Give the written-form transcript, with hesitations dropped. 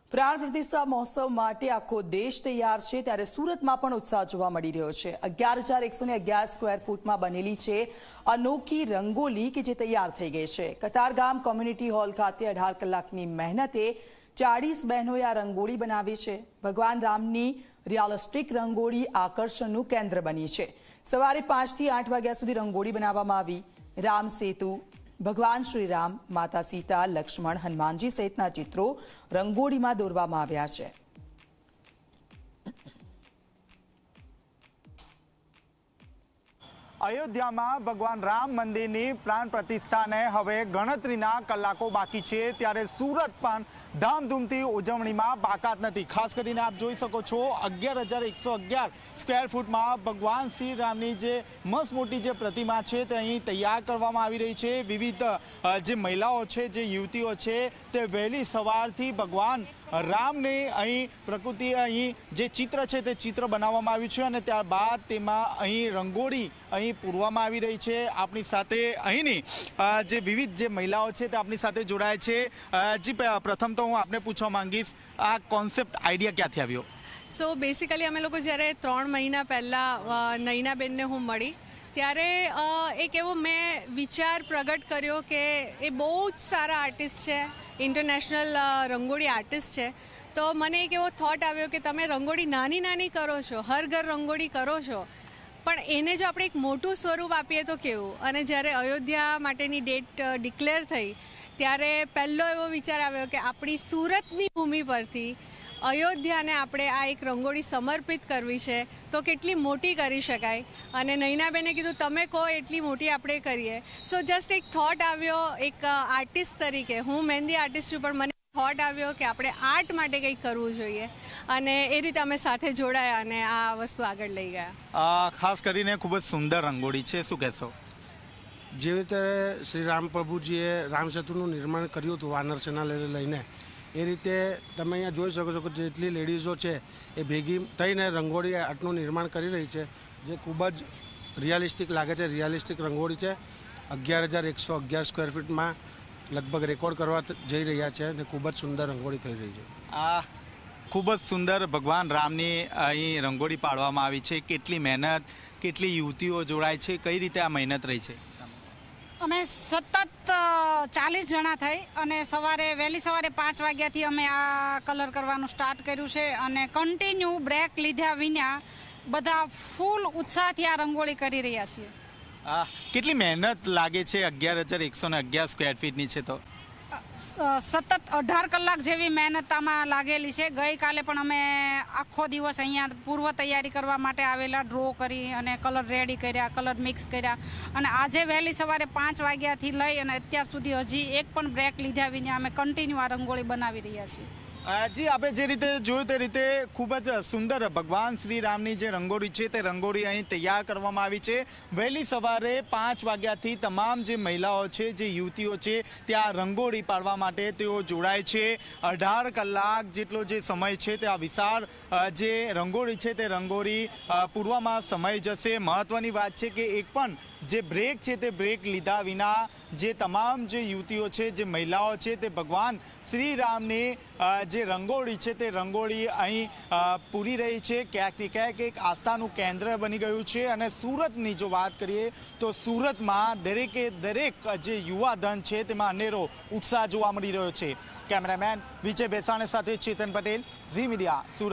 પ્રાણ પ્રતિષ્ઠા મહોત્સવ માટે આખો દેશ તૈયાર છે ત્યારે સુરતમાં પણ ઉત્સાહ જોવા મળી રહ્યો છે। 11,111 સ્ક્વેર ફૂટમાં બનેલી છે અનોખી રંગોલી કે જે તૈયાર થઈ ગઈ છે। કતારગામ કોમ્યુનિટી હોલ ખાતે 18 કલાકની મહેનતે 40 બહેનોએ આ રંગોળી બનાવી છે। ભગવાન રામની રિયાલિસ્ટિક રંગોળી આકર્ષણનું કેન્દ્ર બની છે। સવારે 5 થી 8 વાગ્યા સુધી રંગોળી બનાવવામાં આવી। રામ સેતુ, ભગવાન શ્રી રામ, માતા સીતા, લક્ષ્મણ, હનુમાનજી સહિતના ચિત્રો રંગોળીમાં દોરવામાં આવ્યા છે। અયોધ્યામાં ભગવાન રામ મંદિરની પ્રાણ પ્રતિષ્ઠાને હવે ગણતરીના કલાકો બાકી છે ત્યારે સુરત પણ ધામધૂમથી ઉજવણીમાં બાકાત નથી। ખાસ કરીને આપ જોઈ શકો છો 11,111 સ્ક્વેર ફૂટમાં ભગવાન શ્રી રામની જે મસ્ત મોટી જે પ્રતિમા છે તે અહીં તૈયાર કરવામાં આવી રહી છે। વિવિધ જે મહિલાઓ છે, જે યુવતીઓ છે તે વહેલી સવારથી ભગવાન રામને અહીં પ્રકૃતિ અહીં જે ચિત્ર છે તે ચિત્ર બનાવવામાં આવ્યું છે અને ત્યારબાદ તેમાં અહીં રંગોળી અહીં પૂરવામાં આવી રહી છે। આપણી સાથે અહીંની જે વિવિધ જે મહિલાઓ છે તે આપણી સાથે જોડાય છે। જી પ્રથમ તો હું આપને પૂછવા માંગીશ, આ કોન્સેપ્ટ આઈડિયા ક્યાંથી આવ્યો? સો બેસિકલી અમે લોકો જ્યારે 3 મહિના પહેલાં નૈનાબેનને હું મળી ત્યારે એક એવો મેં વિચાર પ્રગટ કર્યો કે એ બહુ જ સારા આર્ટિસ્ટ છે, ઇન્ટરનેશનલ રંગોળી આર્ટિસ્ટ છે। તો મને એક એવો થોટ આવ્યો કે તમે રંગોળી નાની નાની કરો છો, હર ઘર રંગોળી કરો છો, પણ એને જો આપણે એક મોટું સ્વરૂપ આપીએ તો કેવું? અને જ્યારે અયોધ્યા માટેની ડેટ ડિક્લેર થઈ ત્યારે પહેલો એવો વિચાર આવ્યો કે આપણી સુરતની ભૂમિ પરથી અયોધ્યાને આપણે આ એક રંગોળી સમર્પિત કરવી છે તો કેટલી મોટી કરી શકાય। અને નૈનાબેને કીધું તમે કહો એટલી મોટી આપણે કરીએ। સો જસ્ટ એક થોટ આવ્યો, એક આર્ટિસ્ટ તરીકે, હું મહેંદી આર્ટિસ્ટ છું પણ મને થોટ આવ્યો કે આપણે આર્ટ માટે કંઈક કરવું જોઈએ અને એ રીતે અમે સાથે જોડાયા અને આ વસ્તુ આગળ લઈ ગયા। ખાસ કરીને ખૂબ જ સુંદર રંગોળી છે, શું કહેશો? જે રીતે શ્રી રામ પ્રભુજીએ રામ સેતુનું નિર્માણ કર્યું હતું વાનર સેના લઈને, એ રીતે તમે અહીંયા જોઈ શકો છો કે જેટલી લેડીઝો છે એ ભેગી થઈને રંગોળી આર્ટનું નિર્માણ કરી રહી છે, જે ખૂબ જ રિયાલિસ્ટિક લાગે છે। રિયાલિસ્ટિક રંગોળી છે। 11,111 સ્ક્વેર ફીટમાં લગભગ રેકોર્ડ કરવા જઈ રહ્યા છે અને ખૂબ જ સુંદર રંગોળી થઈ રહી છે। આ ખૂબ જ સુંદર ભગવાન રામની અહીં રંગોળી પાડવામાં આવી છે। કેટલી મહેનત, કેટલી યુવતીઓ જોડાય છે, કઈ રીતે આ મહેનત રહી છે? અમે સતત 40 જણા થઈ અને વહેલી સવારે 5 વાગ્યાથી અમે આ કલર કરવાનું સ્ટાર્ટ કર્યું છે અને કન્ટિન્યુ બ્રેક લીધા વિના બધા ફૂલ ઉત્સાહથી આ રંગોળી કરી રહ્યા છીએ। કેટલી મહેનત લાગે છે? 11,111 સ્ક્વેર ફીટની છે તો સતત 18 કલાક જેવી મહેનત આમાં લાગેલી છે। ગઈકાલે પણ અમે આખો દિવસ અહીંયા પૂર્વ તૈયારી કરવા માટે આવેલા, ડ્રો કરી અને કલર રેડી કર્યા, કલર મિક્સ કર્યા અને આજે વહેલી સવારે 5 વાગ્યાથી લઈ અને અત્યાર સુધી હજી એક પણ બ્રેક લીધા વિના અમે કન્ટિન્યુ આ રંગોળી બનાવી રહ્યા છીએ। જી, આપણે જે રીતે જોયું તે રીતે ખૂબ જ સુંદર ભગવાન શ્રી રામની જે રંગોળી છે તે રંગોળી અહીં તૈયાર કરવામાં આવી છે। વહેલી સવારે 5 વાગ્યાથી તમામ જે મહિલાઓ છે, જે યુવતીઓ છે, ત્યાં રંગોળી પાડવા માટે તેઓ જોડાય છે। 18 કલાક જેટલો જે સમય છે તે આ વિશાળ જે રંગોળી છે તે રંગોળી પૂરવામાં સમય જશે। મહત્વની વાત છે કે એક પણ જે બ્રેક છે તે બ્રેક લીધા વિના જે તમામ જે યુવતીઓ છે, જે મહિલાઓ છે તે ભગવાન શ્રી રામની જે રંગોળી છે તે રંગોળી અહીં પૂરી રહી છે। ક્યાંક ને ક્યાંક એક આસ્થાનું કેન્દ્ર બની ગયું છે અને સુરતની જો વાત કરીએ તો સુરતમાં દરેકે દરેક જે યુવા ધન છે તેમાં અનેરો ઉત્સાહ જોવા મળી રહ્યો છે। કેમેરામેન વિજય બેસાણે સાથે ચેતન પટેલ, ઝી મીડિયા, સુરત।